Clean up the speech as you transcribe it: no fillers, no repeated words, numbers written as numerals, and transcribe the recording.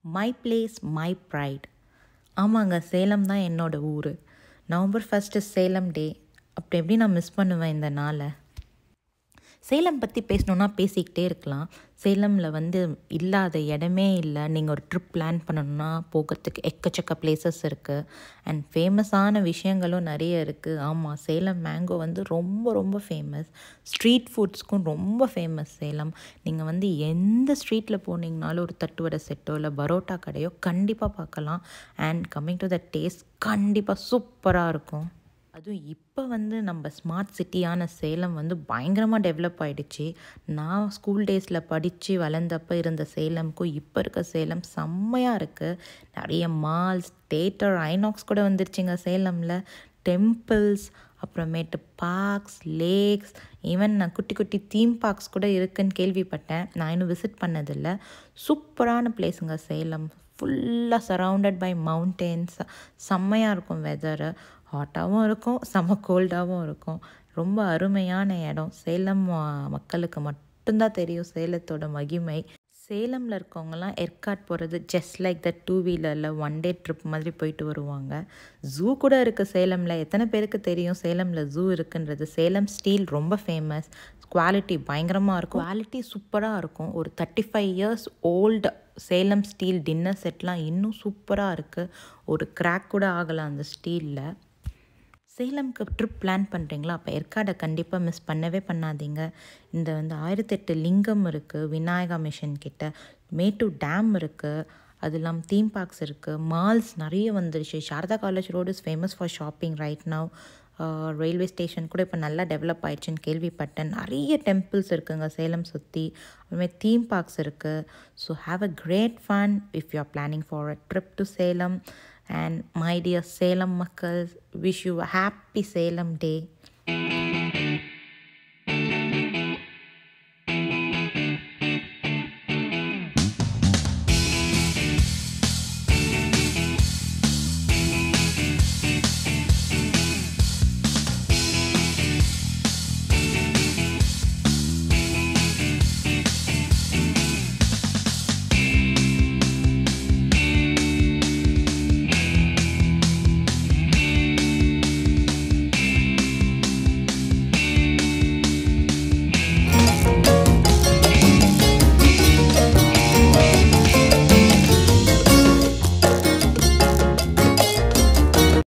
My place my fried. ஆமாங்க, சேலம் தான் என்னோடய ஊர். November 1 Salem day. அப்படி எப்படி நான் மிஸ் பண்ணுவேன் இந்த நாளை? சேலம் பற்றி பேசணுன்னா பேசிக்கிட்டே இருக்கலாம். சேலமில் இல்லாத இடமே இல்லை. நீங்கள் ஒரு ட்ரிப் பிளான் பண்ணணுன்னா போகிறதுக்கு எக்கச்சக்க பிளேசஸ் இருக்குது. அண்ட் ஃபேமஸான விஷயங்களும் நிறைய இருக்குது. ஆமாம், சேலம் மேங்கோ ரொம்ப ரொம்ப ஃபேமஸ். ஸ்ட்ரீட் ஃபுட்ஸ்க்கும் ரொம்ப ஃபேமஸ் சேலம். நீங்கள் எந்த ஸ்ட்ரீட்டில் போனீங்கனாலும் ஒரு தட்டுவடை செட்டோ இல்லை பரோட்டா கடையோ கண்டிப்பாக பார்க்கலாம். And coming to the taste கண்டிப்பாக சூப்பராக இருக்கும். அதுவும் இப்போ நம்ம ஸ்மார்ட் சிட்டியான சேலம் பயங்கரமாக டெவலப் ஆகிடுச்சு. நான் ஸ்கூல் டேஸில் படித்து வளர்ந்தப்போ இருந்த சேலம்க்கும் இப்போ இருக்க சேலம் செம்மையாக இருக்குது. நிறைய மால்ஸ், தேட்டர், ஐநாக்ஸ் கூட வந்துருச்சுங்க சேலமில். டெம்பிள்ஸ், அப்புறமேட்டு பார்க்ஸ், லேக்ஸ், ஈவன் நான் குட்டி குட்டி தீம் பார்க்ஸ் கூட இருக்குதுன்னு கேள்விப்பட்டேன். நான் இன்னும் விசிட் பண்ணதில்லை. சூப்பரான பிளேஸுங்க சேலம். ஃபுல்லாக சரவுண்டட் பை மவுண்டெயின்ஸ். செம்மையாக இருக்கும். வெதரு ஹாட்டாகவும் இருக்கும், செம்ம கோல்டாகவும் இருக்கும். ரொம்ப அருமையான இடம். சேலம் மக்களுக்கு மட்டும்தான் தெரியும் சேலத்தோட மகிமை. சேலமில் இருக்கவங்கலாம் ஏற்காடு போகிறது ஜஸ்ட் லைக் த 2 வீலரில் 1 டே ட்ரிப் மாதிரி போயிட்டு வருவாங்க. ஜூ கூட இருக்குது சேலமில். எத்தனை பேருக்கு தெரியும் சேலமில் ஜூ இருக்குன்றது? சேலம் ஸ்டீல் ரொம்ப ஃபேமஸ். குவாலிட்டி பயங்கரமாக இருக்கும். குவாலிட்டி சூப்பராக இருக்கும். ஒரு 35 years old Salem steel dinner செட்லாம் இன்னும் சூப்பராக இருக்குது. ஒரு கிராக் கூட ஆகலை அந்த ஸ்டீலில். சேலம்க்கு ட்ரிப் பிளான் பண்ணுறீங்களா? அப்போ ஏற்காடை கண்டிப்பாக மிஸ் பண்ணவே பண்ணாதீங்க. இந்த 1008 லிங்கம் இருக்குது விநாயகா மிஷன் கிட்ட. மேட்டூர் டேம் இருக்குது. அது இல்லாமல் தீம் பார்க்ஸ் இருக்குது. மால்ஸ் நிறைய வந்துருச்சு. Sarada college road is famous for shopping right now. Railway station கூட இப்போ நல்லா டெவலப் ஆயிடுச்சுன்னு கேள்விப்பட்டேன். நிறைய டெம்பிள்ஸ் இருக்குங்க சேலம் சுற்றி. அதுமாதிரி தீம் பார்க்ஸ் இருக்குது. So have a great fun if you are planning for a trip to Salem. And my dear Salem makkals, wish you a happy Salem day.